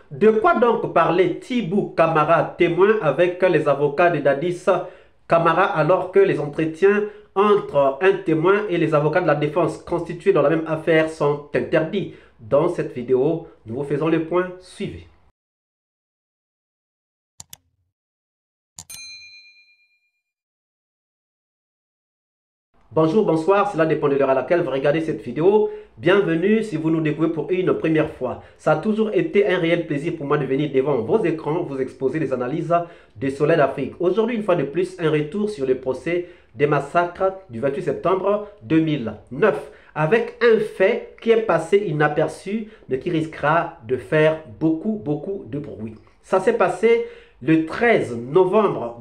De quoi donc parler Tibou Camara, témoin avec les avocats de Dadis Camara, alors que les entretiens entre un témoin et les avocats de la défense constitués dans la même affaire sont interdits? Dans cette vidéo, nous vous faisons le point. Suivez. Bonjour, bonsoir, cela dépend de l'heure à laquelle vous regardez cette vidéo. Bienvenue si vous nous découvrez pour une première fois. Ça a toujours été un réel plaisir pour moi de venir devant vos écrans, vous exposer les analyses des soleils d'Afrique. Aujourd'hui, une fois de plus, un retour sur le procès des massacres du 28 septembre 2009. Avec un fait qui est passé inaperçu, mais qui risquera de faire beaucoup de bruit. Ça s'est passé le 13 novembre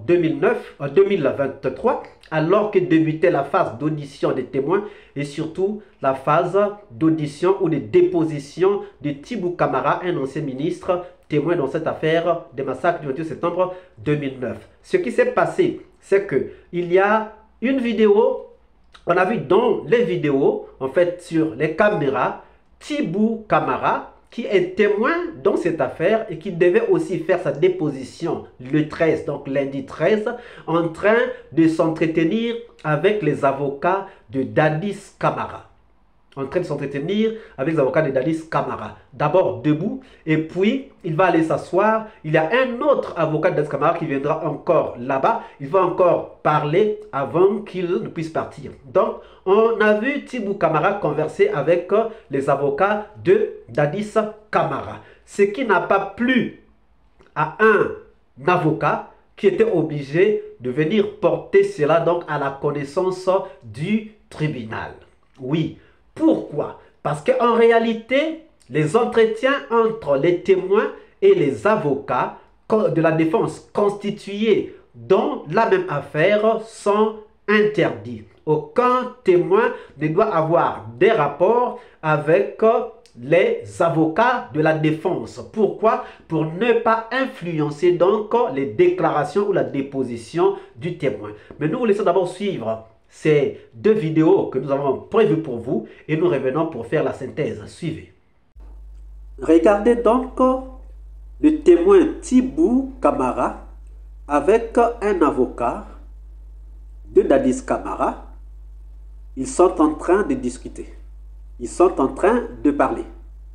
2023, alors que débutait la phase d'audition des témoins et surtout la phase d'audition ou de déposition de Tibou Camara, un ancien ministre témoin dans cette affaire des massacres du 28 septembre 2009. Ce qui s'est passé, c'est qu'il y a une vidéo, on a vu dans les vidéos, en fait sur les caméras, Tibou Camara, qui est témoin dans cette affaire et qui devait aussi faire sa déposition le 13, donc lundi 13, en train de s'entretenir avec les avocats de Dadis Camara. En train de s'entretenir avec les avocats de Dadis Camara. D'abord debout, et puis il va aller s'asseoir. Il y a un autre avocat de Dadis Camara qui viendra encore là-bas. Il va encore parler avant qu'il ne puisse partir. Donc, on a vu Tibou Camara converser avec les avocats de Dadis Camara. Ce qui n'a pas plu à un avocat qui était obligé de venir porter cela donc à la connaissance du tribunal. Oui. Pourquoi? Parce qu'en réalité, les entretiens entre les témoins et les avocats de la défense constitués dans la même affaire sont interdits. Aucun témoin ne doit avoir des rapports avec les avocats de la défense. Pourquoi? Pour ne pas influencer donc les déclarations ou la déposition du témoin. Mais nous vous laissons d'abord suivre ces deux vidéos que nous avons prévues pour vous et nous revenons pour faire la synthèse. Suivez. Regardez donc le témoin Tibou Camara avec un avocat de Dadis Camara. Ils sont en train de discuter. Ils sont en train de parler.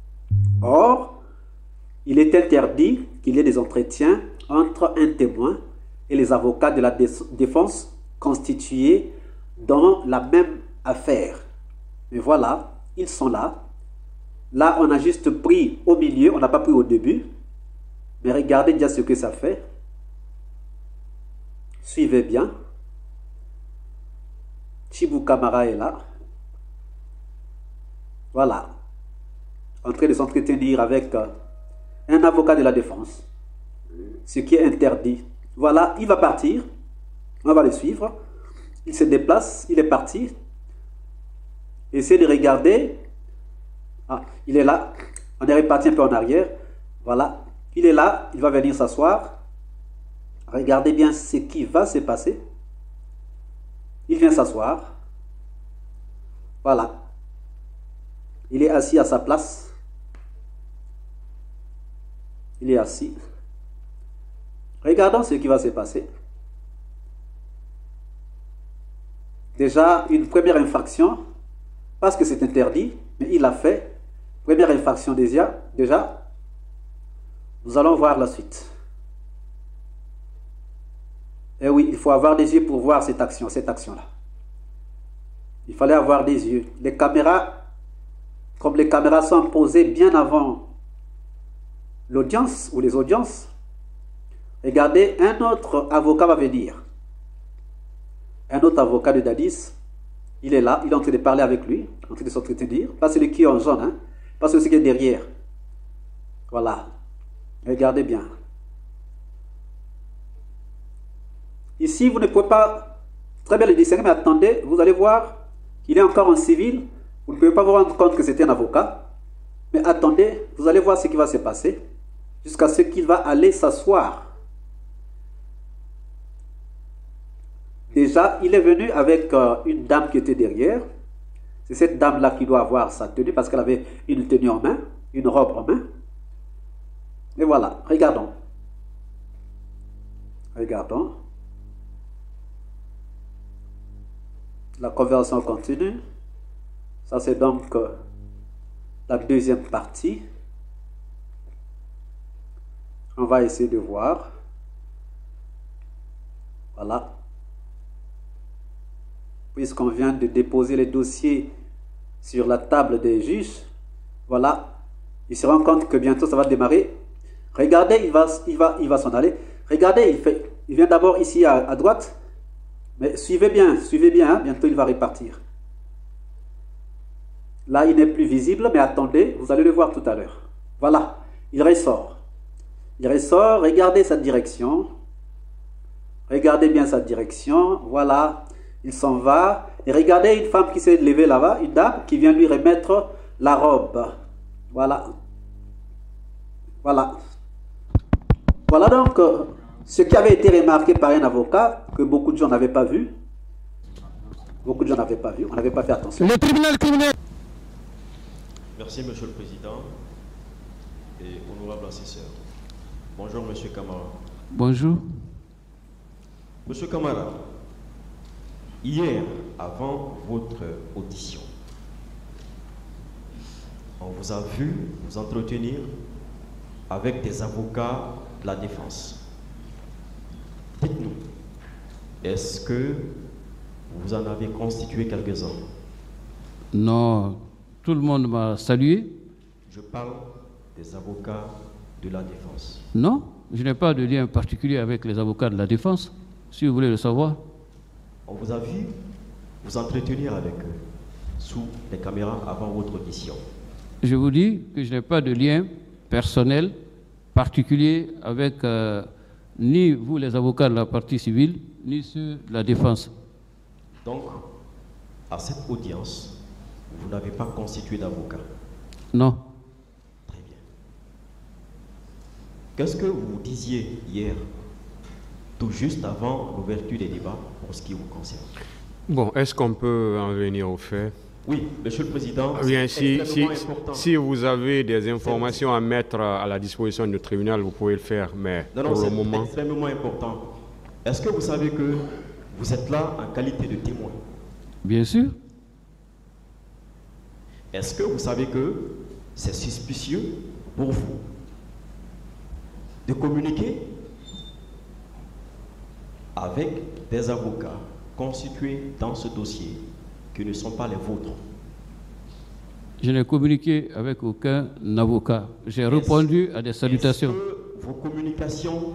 Or, il est interdit qu'il y ait des entretiens entre un témoin et les avocats de la défense constitués dans la même affaire. Mais voilà, ils sont là. Là, on a juste pris au milieu, on n'a pas pris au début. Mais regardez déjà ce que ça fait. Suivez bien. Tibou Camara est là. Voilà. En train de s'entretenir avec un avocat de la défense. Ce qui est interdit. Voilà, il va partir. On va le suivre. Il se déplace, il est parti. Essayez de regarder. Ah, il est là. On est reparti un peu en arrière. Voilà. Il est là, il va venir s'asseoir. Regardez bien ce qui va se passer. Il vient s'asseoir. Voilà. Il est assis à sa place. Il est assis. Regardons ce qui va se passer. Déjà, une première infraction, parce que c'est interdit, mais il l'a fait. Première infraction déjà. Nous allons voir la suite. Et oui, il faut avoir des yeux pour voir cette action-là. Il fallait avoir des yeux. Les caméras, comme les caméras sont posées bien avant l'audience ou les audiences, regardez, un autre avocat va venir. Un autre avocat de Dadis, il est là, il est en train de parler avec lui, en train de s'entretenir. Pas celui qui est en jaune, hein? Pas celui qui est derrière. Voilà. Regardez bien. Ici, vous ne pouvez pas très bien le discerner, mais attendez, vous allez voir qu'il est encore en civil. Vous ne pouvez pas vous rendre compte que c'était un avocat. Mais attendez, vous allez voir ce qui va se passer jusqu'à ce qu'il va aller s'asseoir. Déjà, il est venu avec une dame qui était derrière. C'est cette dame-là qui doit avoir sa tenue parce qu'elle avait une tenue en main, une robe en main. Et voilà, regardons. Regardons. La conversion continue. Ça, c'est donc la deuxième partie. On va essayer de voir. Voilà. Puisqu'on vient de déposer les dossiers sur la table des juges, voilà. Il se rend compte que bientôt ça va démarrer. Regardez, il va s'en aller. Regardez, il vient d'abord ici à droite. Mais suivez bien, hein, bientôt il va repartir. Là, il n'est plus visible, mais attendez, vous allez le voir tout à l'heure. Voilà, il ressort. Il ressort, regardez sa direction. Regardez bien sa direction, voilà, il s'en va. Et regardez une femme qui s'est levée là-bas, une dame qui vient lui remettre la robe. Voilà. Voilà. Voilà donc ce qui avait été remarqué par un avocat que beaucoup de gens n'avaient pas vu. Beaucoup de gens n'avaient pas vu, on n'avait pas fait attention. Le tribunal criminel. Merci, Monsieur le Président et honorable assesseur. Bonjour, Monsieur Camara. Bonjour. Monsieur Camara, hier, avant votre audition, on vous a vu vous entretenir avec des avocats de la défense. Dites-nous, est-ce que vous en avez constitué quelques-uns? Non, tout le monde m'a salué. Je parle des avocats de la défense. Non, je n'ai pas de lien particulier avec les avocats de la défense, si vous voulez le savoir. On vous a vu vous entretenir avec eux sous les caméras avant votre audition. Je vous dis que je n'ai pas de lien personnel particulier avec ni vous les avocats de la partie civile, ni ceux de la défense. Donc, à cette audience, vous n'avez pas constitué d'avocat? Non. Très bien. Qu'est-ce que vous disiez hier, tout juste avant l'ouverture des débats, pour ce qui vous concerne? Bon, est-ce qu'on peut en venir au fait? Oui, Monsieur le Président, Bien, c'est extrêmement important. si vous avez des informations à mettre à la disposition du tribunal, vous pouvez le faire, mais Non, pour le c'est moment... extrêmement important. Est-ce que vous savez que vous êtes là en qualité de témoin? Bien sûr. Est-ce que vous savez que c'est suspicieux pour vous de communiquer avec des avocats constitués dans ce dossier qui ne sont pas les vôtres? Je n'ai communiqué avec aucun avocat. J'ai répondu à des salutations. Est-ce que vos communications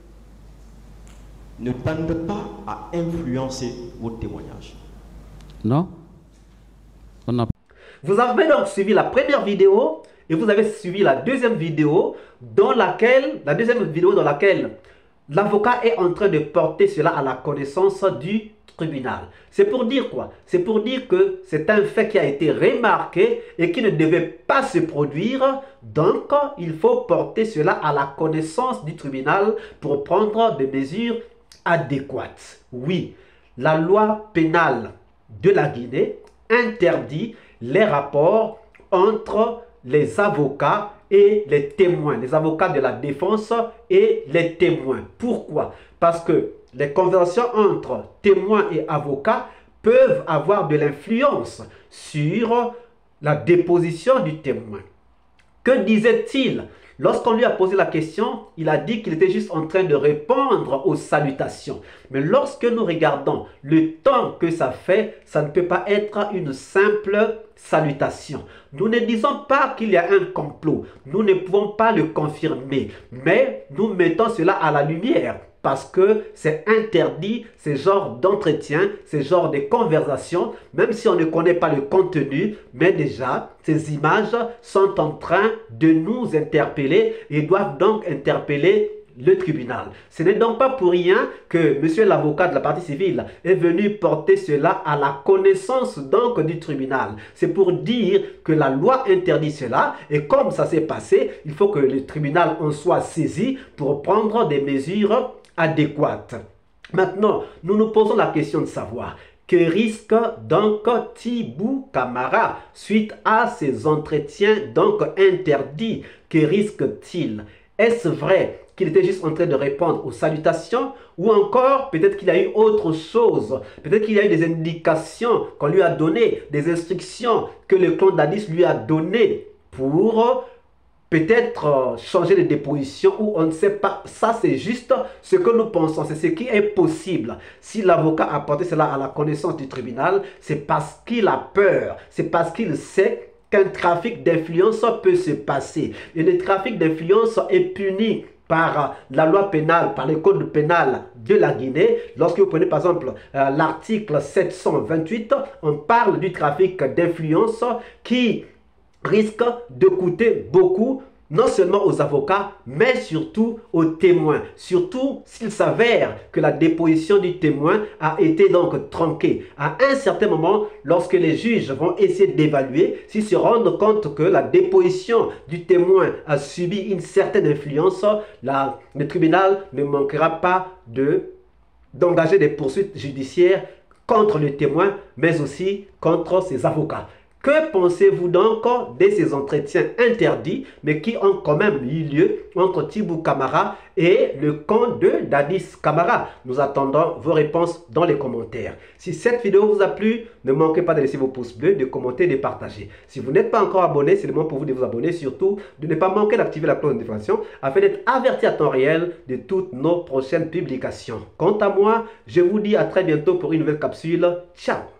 ne tendent pas à influencer votre témoignage? Non. On n'a... Vous avez donc suivi la première vidéo et vous avez suivi la deuxième vidéo dans laquelle, l'avocat est en train de porter cela à la connaissance du tribunal. C'est pour dire quoi? C'est pour dire que c'est un fait qui a été remarqué et qui ne devait pas se produire. Donc, il faut porter cela à la connaissance du tribunal pour prendre des mesures adéquates. Oui, la loi pénale de la Guinée interdit les rapports entre les avocats et les témoins, les avocats de la défense et les témoins. Pourquoi? Parce que les conversations entre témoins et avocats peuvent avoir de l'influence sur la déposition du témoin. Que disait-il? Lorsqu'on lui a posé la question, il a dit qu'il était juste en train de répondre aux salutations. Mais lorsque nous regardons le temps que ça fait, ça ne peut pas être une simple salutation. Nous ne disons pas qu'il y a un complot. Nous ne pouvons pas le confirmer. Mais nous mettons cela à la lumière. Parce que c'est interdit, ce genre d'entretien, ce genre de conversation, même si on ne connaît pas le contenu, mais déjà, ces images sont en train de nous interpeller et doivent donc interpeller le tribunal. Ce n'est donc pas pour rien que monsieur l'avocat de la partie civile est venu porter cela à la connaissance donc du tribunal. C'est pour dire que la loi interdit cela et comme ça s'est passé, il faut que le tribunal en soit saisi pour prendre des mesures adéquate. Maintenant, nous nous posons la question de savoir que risque donc Thibou Camara suite à ces entretiens donc interdits? Que risque-t-il? Est-ce vrai qu'il était juste en train de répondre aux salutations, ou encore peut-être qu'il y a eu autre chose, peut-être qu'il y a eu des indications qu'on lui a données, des instructions que le clan Dadis lui a données pour peut-être changer de déposition, ou on ne sait pas. Ça, c'est juste ce que nous pensons, c'est ce qui est possible. Si l'avocat a porté cela à la connaissance du tribunal, c'est parce qu'il a peur, c'est parce qu'il sait qu'un trafic d'influence peut se passer. Et le trafic d'influence est puni par la loi pénale, par le code pénal de la Guinée. Lorsque vous prenez par exemple l'article 728, on parle du trafic d'influence qui risque de coûter beaucoup, non seulement aux avocats, mais surtout aux témoins. Surtout s'il s'avère que la déposition du témoin a été donc tronquée. À un certain moment, lorsque les juges vont essayer d'évaluer, s'ils se rendent compte que la déposition du témoin a subi une certaine influence, le tribunal ne manquera pas d'engager des poursuites judiciaires contre le témoin, mais aussi contre ses avocats. Que pensez-vous donc de ces entretiens interdits, mais qui ont quand même eu lieu entre Tibou Camara et le camp de Dadis Camara? Nous attendons vos réponses dans les commentaires. Si cette vidéo vous a plu, ne manquez pas de laisser vos pouces bleus, de commenter, de partager. Si vous n'êtes pas encore abonné, c'est le moment pour vous de vous abonner, surtout de ne pas manquer d'activer la cloche de notification afin d'être averti à temps réel de toutes nos prochaines publications. Quant à moi, je vous dis à très bientôt pour une nouvelle capsule. Ciao!